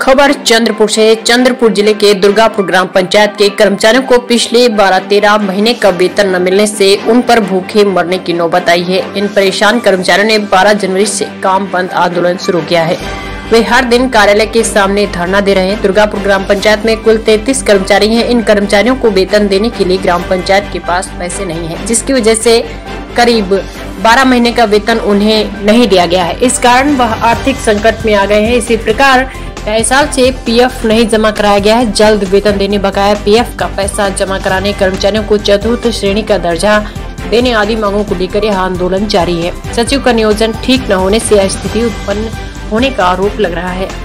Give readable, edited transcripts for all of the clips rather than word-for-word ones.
खबर चंद्रपुर से। चंद्रपुर जिले के दुर्गापुर ग्राम पंचायत के कर्मचारियों को पिछले 12-13 महीने का वेतन न मिलने से उन पर भूखे मरने की नौबत आई है। इन परेशान कर्मचारियों ने 12 जनवरी से काम बंद आंदोलन शुरू किया है। वे हर दिन कार्यालय के सामने धरना दे रहे हैं। दुर्गापुर ग्राम पंचायत में कुल 33 कर्मचारी हैं। इन कर्मचारियों को वेतन देने के लिए ग्राम पंचायत के पास पैसे नहीं है, जिसकी वजह से करीब 12 महीने का वेतन उन्हें नहीं दिया गया है। इस कारण वह आर्थिक संकट में आ गए हैं। इसी प्रकार 2.5 साल से पीएफ नहीं जमा कराया गया है। जल्द वेतन देने, बकाया पीएफ का पैसा जमा कराने, कर्मचारियों को चतुर्थ श्रेणी का दर्जा देने आदि मांगों को लेकर यह आंदोलन जारी है। सचिव का नियोजन ठीक न होने से यह स्थिति उत्पन्न होने का आरोप लग रहा है।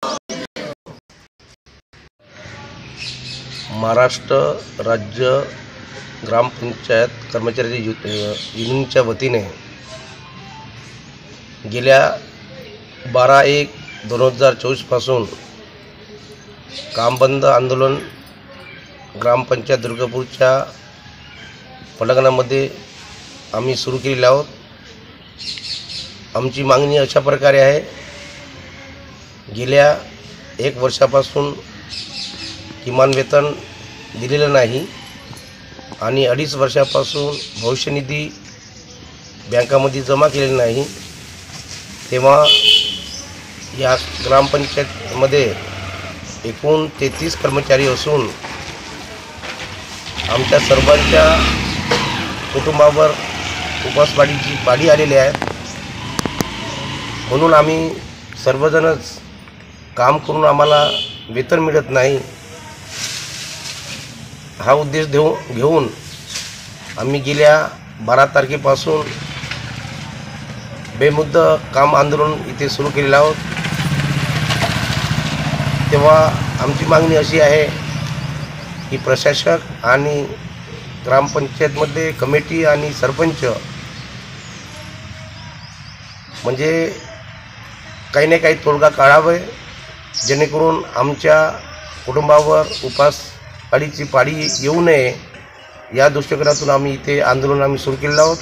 महाराष्ट्र राज्य ग्रामपंचायत कर्मचारी युनियनच्या वतीने गेल्या 12/1/2024 पासून काम बंद आंदोलन ग्रामपंचायत दुर्गापूरच्या पटांगणामध्ये आम्ही सुरू केलेले आहोत। आमची मागणी अशा प्रकारे आहे, गेल्या 1 वर्षापासून किमान वेतन दिलेलं नाही आणि 2.5 वर्षापासून भविष्य निधी बँकामध्ये जमा केलेला नाही। तेव्हा या ग्रामपंचायतमध्ये एकूण 33 कर्मचारी असून आमच्या सर्वांच्या कुटुंबावर उपासमारीची पाळी आलेली आहे। म्हणून आम्ही सर्वजणच काम करून आम्हाला वेतन मिळत नाही, हा उद्देश घेऊन आम्ही गेल्या 12 तारखेपासून बेमुदत काम आंदोलन इथे सुरू केलेलं आहोत। तेव्हा आमची मागणी अशी आहे की प्रशासक आणि ग्रामपंचायतमध्ये कमिटी आणि सरपंच म्हणजे काही ना काही तोडगा काढावे, जेणेकरून आमच्या कुटुंबावर उपासमारीची पाळी येऊ नये, या दृष्टिकोनातून आम्ही इथे आंदोलन सुरू केलेलं आहोत।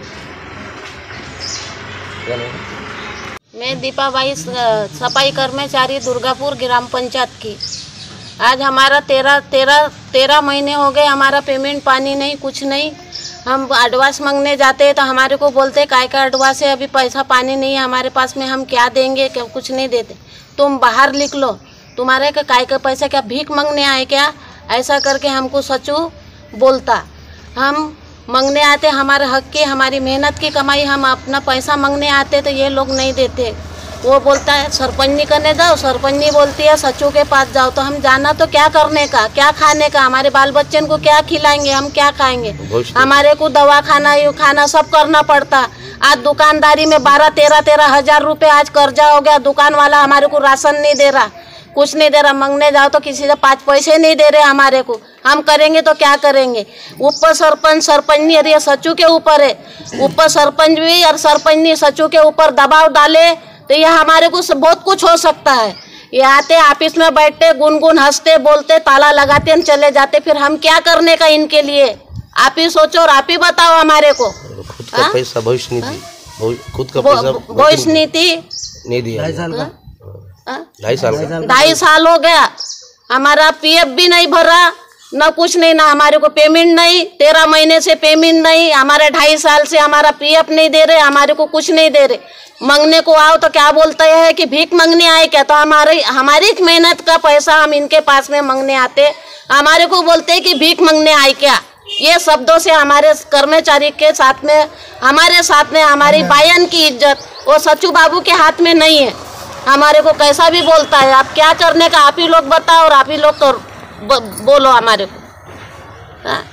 मैं दीपाबाई, सफाई कर्मचारी दुर्गापुर ग्राम पंचायत की। आज हमारा 13 महीने हो गए, हमारा पेमेंट पानी नहीं, कुछ नहीं। हम एडवांस मांगने जाते हैं तो हमारे को बोलते काय का एडवांस है, अभी पैसा पानी नहीं है हमारे पास में, हम क्या देंगे, कुछ नहीं देते। तुम बाहर लिख लो, तुम्हारे का काय का पैसा, क्या भीख मांगने आए क्या, ऐसा करके हमको सचिव बोलता। हम मांगने आते, हमारे हक की, हमारी मेहनत की कमाई, हम अपना पैसा मांगने आते तो ये लोग नहीं देते। वो बोलता है सरपंच करने जाओ, सरपंच बोलती है सचिव के पास जाओ। तो हम जाना तो क्या करने का, क्या खाने का, हमारे बाल बच्चन को क्या खिलाएंगे, हम क्या खाएंगे, हमारे को दवा खाना सब करना पड़ता। आज दुकानदारी में 12-13 हज़ार रुपये आज कर्जा हो गया। दुकान वाला हमारे को राशन नहीं दे रहा, कुछ नहीं दे रहा। मांगने जाओ तो किसी से 5 पैसे नहीं दे रहे हमारे को। हम करेंगे तो क्या करेंगे। ऊपर सरपंच नहीं, अरे सचिव के ऊपर है। ऊपर सरपंच भी और सरपंच नहीं, सचिव के ऊपर दबाव डाले तो ये हमारे को बहुत कुछ हो सकता है। ये आते ऑफिस में बैठते, गुनगुन हंसते बोलते, ताला लगाते हैं, चले जाते। फिर हम क्या करने का इनके लिए, आप ही सोचो और आप ही बताओ हमारे को। खुद का पैसा भविष्य निधि, खुद का पैसा भविष्य निधि नहीं दिया। 2.5 साल हो गया, हमारा पीएफ भी नहीं भरा, न कुछ नहीं, ना हमारे को पेमेंट नहीं। 13 महीने से पेमेंट नहीं, हमारे 2.5 साल से हमारा पीएफ नहीं दे रहे, हमारे को कुछ नहीं दे रहे। मांगने को आओ तो क्या बोलते हैं कि भीख मांगने आए क्या। तो हमारी मेहनत का पैसा हम इनके पास में मांगने आते, हमारे को बोलते हैं कि भीख मांगने आए क्या। ये शब्दों से हमारे कर्मचारी के साथ में, हमारे साथ में हमारी बयान की इज्जत वो सचिव बाबू के हाथ में नहीं है। हमारे को कैसा भी बोलता है, आप क्या करने का आप ही लोग बताओ और आप ही लोग बोलो हमारे को।